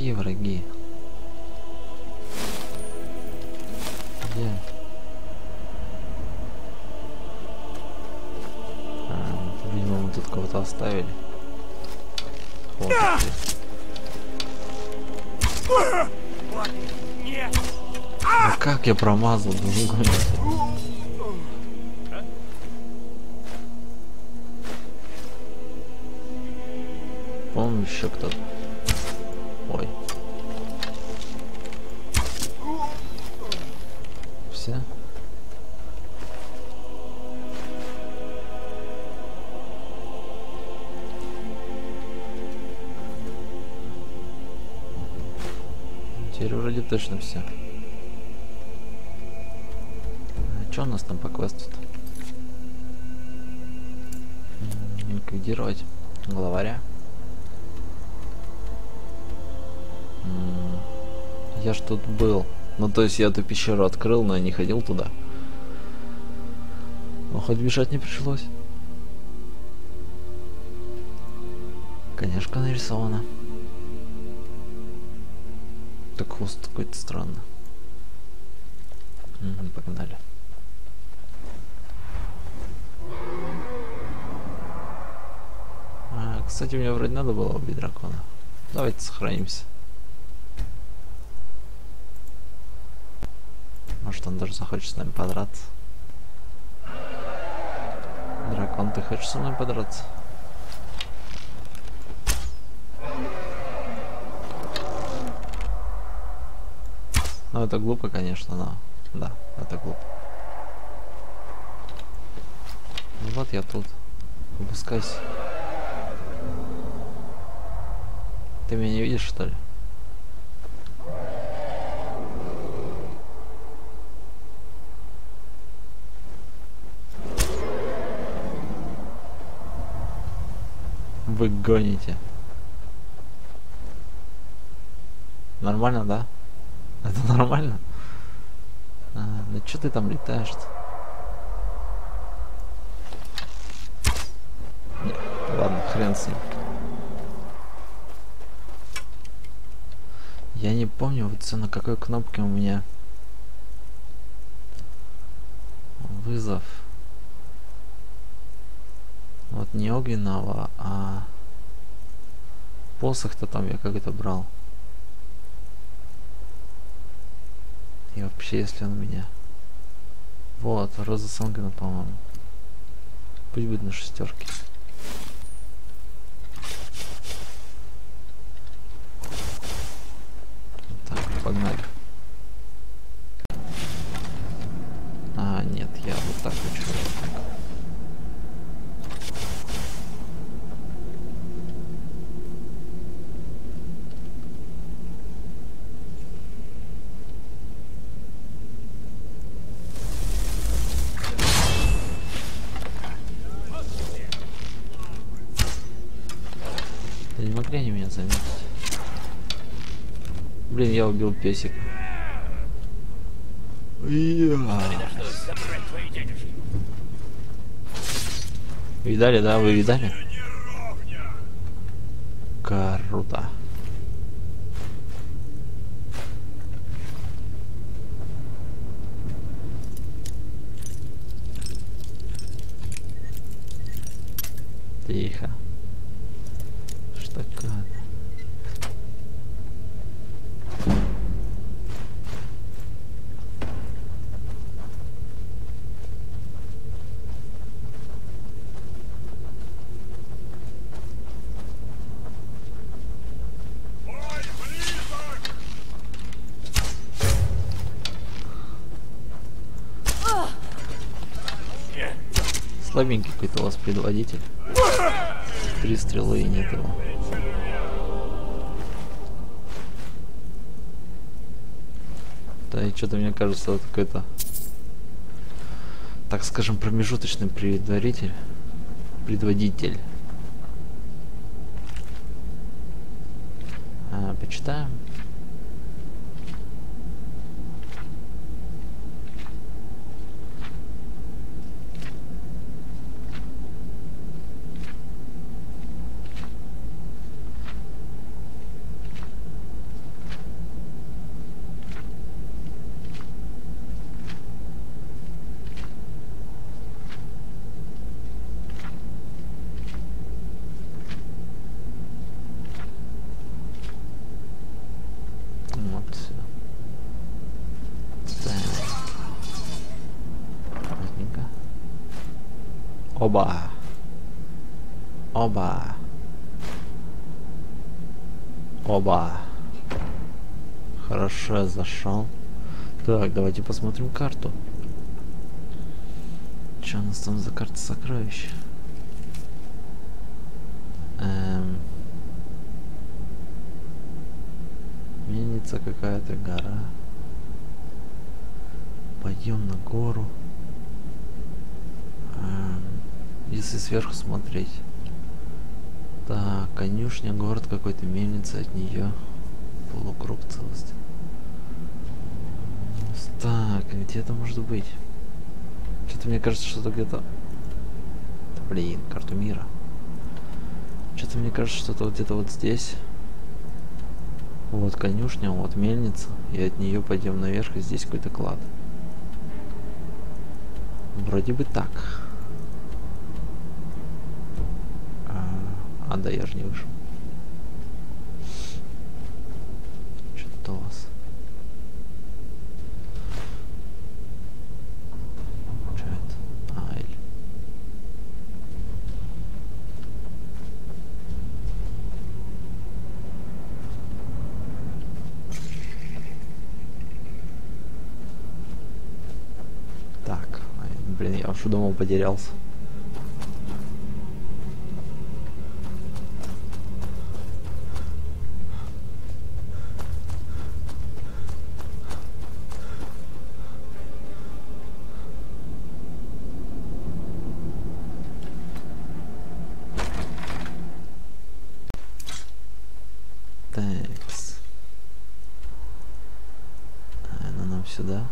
Какие враги? Где? Видимо, мы тут кого-то оставили. Вот. А как я промазал? По-моему, еще кто-то. Ой. Все. Теперь вроде точно все. А что у нас там по квесту-то? Ликвидировать главаря. Я ж тут был. Ну, то есть я эту пещеру открыл, но я не ходил туда. Но хоть бежать не пришлось. Конечно, нарисовано. Так хвост какой-то странный. Погнали. Кстати, мне вроде надо было убить дракона. Давайте сохранимся. Может, он даже захочет с нами подраться. Дракон, ты хочешь со мной подраться? Ну, это глупо, конечно, но... Да, это глупо. Ну вот я тут. Выпускайся. Ты меня не видишь, что ли? Вы гоните. Нормально, да? Это нормально? Ну что ты там летаешь-то? Нет, ладно, хрен с ним. Я не помню, вот на какой кнопке у меня вызов. Вот не огненного, а посох-то там я как-то брал. И вообще, если он у меня... Вот, Роза Сангана, по-моему. Пусть будет на шестерке. Так, погнали. А, нет, я вот так хочу. Вот так. Не могли они меня заметить? Блин, я убил песика. Видали, да? Вы видали? Круто. Тихо. Что такое? Слабенький какой-то у вас предводитель. 3 стрелы и нет его. Да и что-то мне кажется, вот какой-то, так скажем, промежуточный предводитель. Почитаем. Оба. Оба. Оба. Хорошо, я зашел. Так, давайте посмотрим карту. Что у нас там за карта сокровищ? Мельница какая-то, гора. Пойдем на гору. Если сверху смотреть. Так, конюшня, город какой-то, мельница, от нее полукруг целости. Так, где это может быть? Что-то мне кажется, что-то где-то... Блин, карту мира. Что-то мне кажется, что-то где-то вот здесь. Вот конюшня, вот мельница. И от нее пойдем наверх, и здесь какой-то клад. Вроде бы так. Да, я же не вышел. Что-то у вас. Что это? Эль. Так, блин, я уж думал, потерялся. Такс. Ну нам сюда.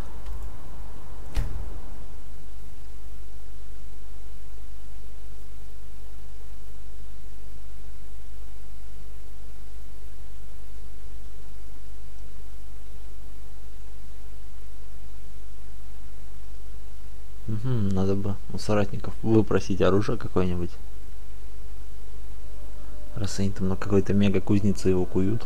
Надо бы у соратников выпросить оружие какое-нибудь. Раз они там на какой-то мега кузнице его куют.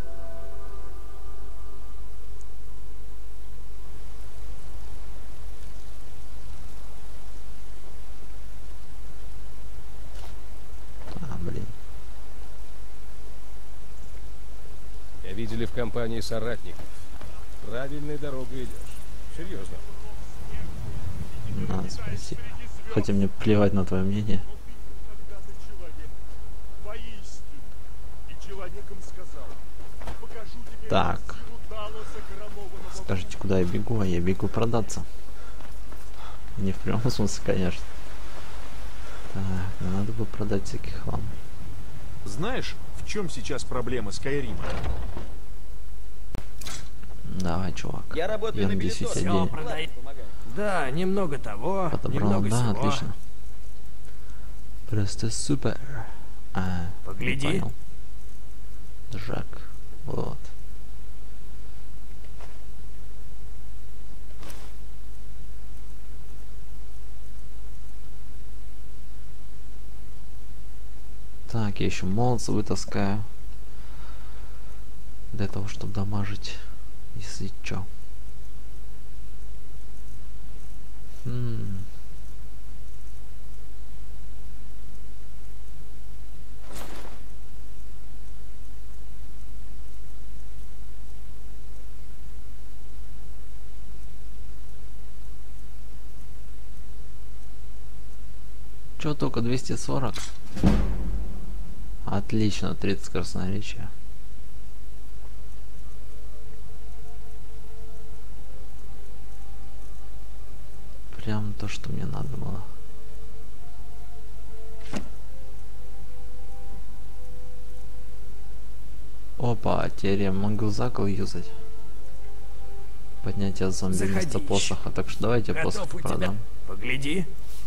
Блин. Я видели в компании соратников. Правильной дорогой идешь. Серьезно. Спасибо. Хотя мне плевать на твое мнение. Так. Скажите, куда я бегу? А я бегу продаться. Не в прямом смысле, конечно. Так, надо бы продать всякий хлам. Знаешь, в чем сейчас проблема Скайрима? Давай, чувак. Я работаю на М10 билетоне. Да, немного того, подобрал, немного да, сего. отлично. Просто супер. Погляди. Не понял. Жак. Вот. Так, я еще молодца вытаскаю. Для того, чтобы дамажить, если чё. Чё, только 240? Отлично, 30 красноречия. Прям то, что мне надо было. Опа, теперь я могу закол юзать. Поднятие зомби вместо посоха. Так что давайте посох продам. Погляди.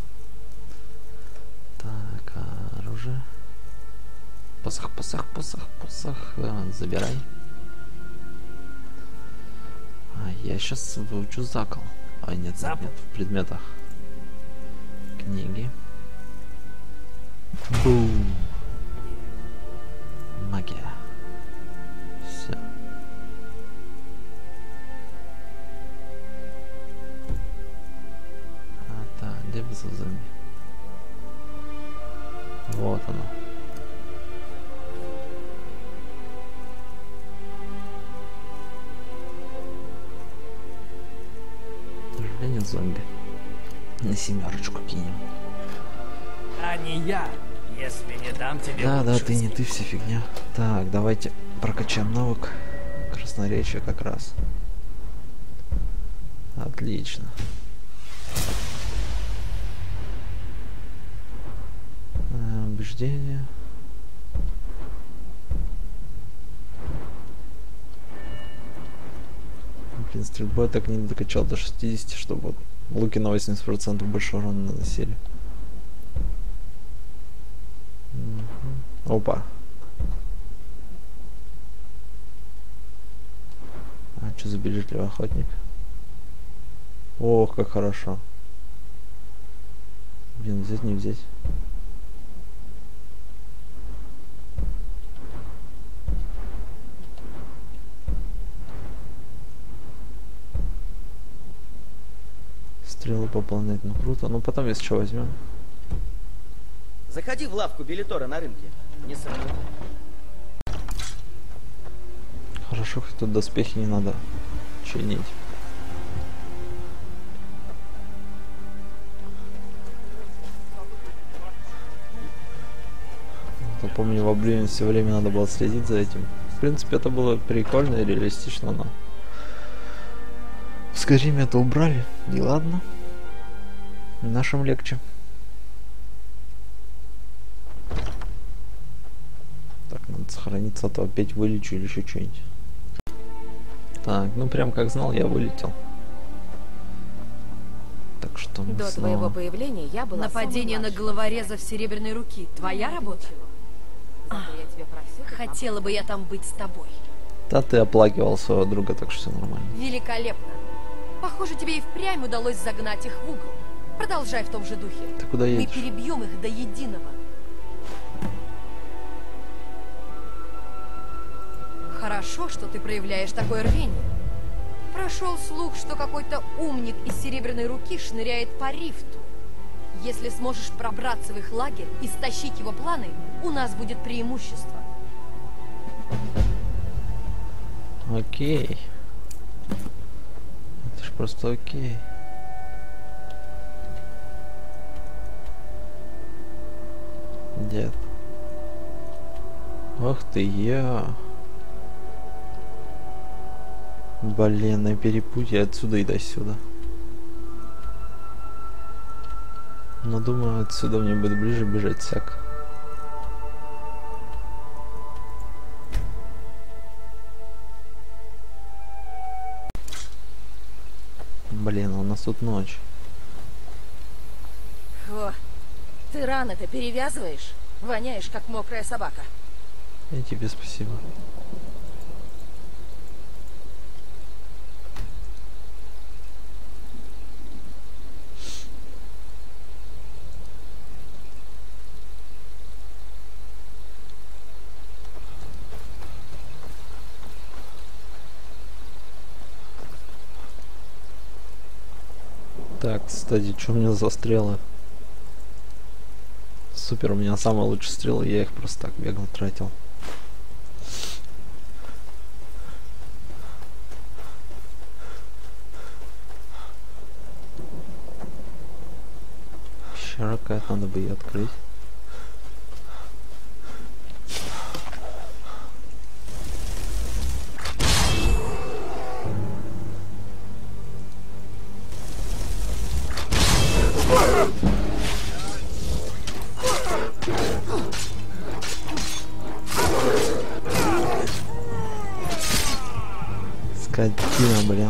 Так, оружие. Посох. Забирай. Я сейчас выучу закол. Нет, в предметах. Книги. Бум. Магия. Все. Так, где бы за зомби? Вот оно. Оживление зомби. На 7 кинем. А не я, если не дам тебе Да, лучшую ты не ты, скидку. вся фигня. Так, давайте прокачаем навык красноречия как раз. Отлично. Убеждение. Блин, стрельбой так не докачал до 60, чтобы вот луки на 80% больше урона наносили. Опа. А что за бережливый охотник? Ох, как хорошо. Блин, взять не взять. Стрелы пополнять, ну круто. Ну потом если что возьмем. Заходи в лавку Белитора на рынке. Не сомневаюсь. Хорошо, хоть тут доспехи не надо чинить. Я помню, в Oblivion все время надо было следить за этим. В принципе, это было прикольно и реалистично, но в Skyrim это убрали, и ладно. Нашим легче. Так, надо сохраниться, а то опять вылечу или еще что-нибудь. Так, ну прям как знал, я вылетел. Так что мы До снова... твоего появления я была Нападение на головорезов Серебряной руки. Твоя работа? Хотела бы я там быть с тобой. Да ты оплакивал своего друга, так что все нормально. Великолепно. Похоже, тебе и впрямь удалось загнать их в угол. Продолжай в том же духе. Ты куда Мы едешь? перебьем их до единого. Хорошо, что ты проявляешь такое рвение. Прошел слух, что какой-то умник из Серебряной руки шныряет по рифту. Если сможешь пробраться в их лагерь и стащить его планы, у нас будет преимущество. Окей. Это ж просто окей. Дед. Ах ты я. Блин, на перепутье отсюда и до сюда. Но думаю, отсюда мне будет ближе бежать всяк. Блин, у нас тут ночь. О, ты рано-то перевязываешь? Воняешь, как мокрая собака. И тебе спасибо. Так, кстати, что у меня за стрелы? Супер, у меня самые лучшие стрелы, я их просто так бегал, тратил. Пещера какая-то, надо бы ее открыть. Скотина, блин.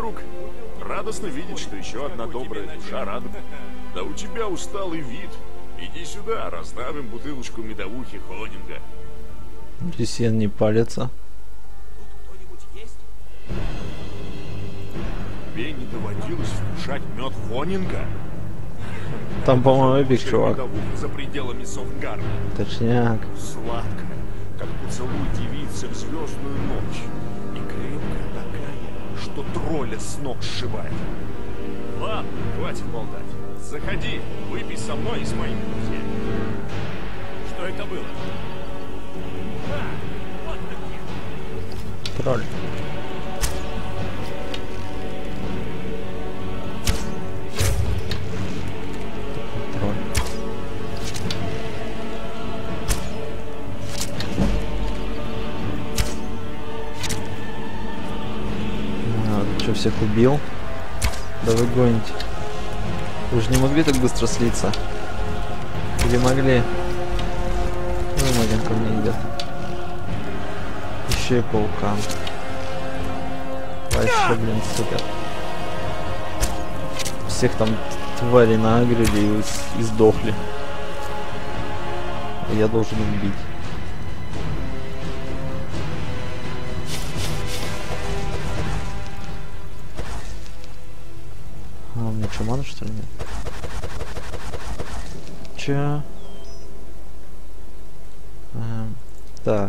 друг. Радостно видеть, что еще одна добрая душа рада. Да у тебя усталый вид. Иди сюда, раздавим бутылочку медовухи Хонинга. Люсьен не палится. Тебе не доводилось вкушать мед Хонинга? Там, по-моему, эпик, чувак. Медовуха за пределами Софтгарда. Точняк. Сладкая, как поцелуй девицы в звездную ночь. И крепкая такая, что тролля с ног сшибает. Ладно, хватит болтать. Заходи, выпей со мной и с моими друзьями. Что это было? Вот такие. Тролль. Тролль. А, ты что, всех убил? Да вы гоните. Вы же не могли так быстро слиться? Или могли? Ну, один ко мне идет. Еще и паукан. Вообще, блин, супер. Всех там тварей наагрили и сдохли. А я должен убить. А, у меня что, маны, что ли, нет? Чё? Так.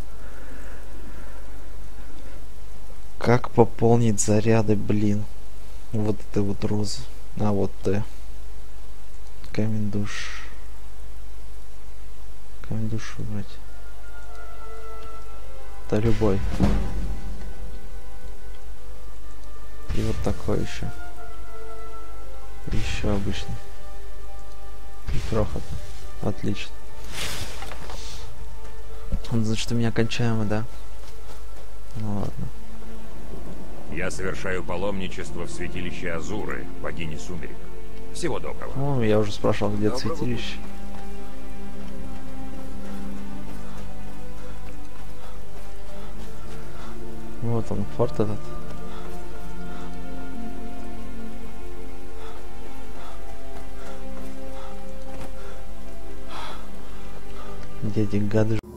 Как пополнить заряды, блин? Вот это вот роза. А вот ты. Камень душ. Камень душ выбрать. Да любой. И вот такой еще. Еще обычный. И крохотный. Отлично. Значит, у меня кончаемо, да? Ну ладно. Я совершаю паломничество в святилище Азуры, богини сумерек. Всего доброго. Ну, я уже спрашивал, где святилище. Вот он, форт этот. Где эти гады